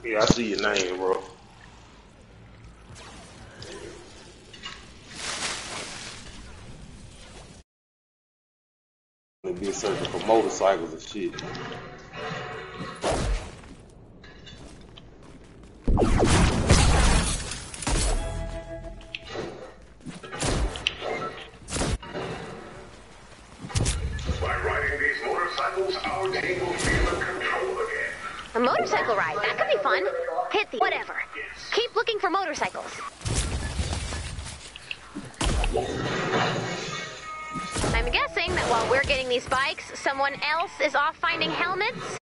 Yeah, I see your name, bro. They be searching for motorcycles and shit. By riding these motorcycles, our team will feel in control again. A motorcycle ride, that could be fun. Hit the whatever. Keep looking for motorcycles. I'm guessing that while we're getting these bikes, someone else is off finding helmets?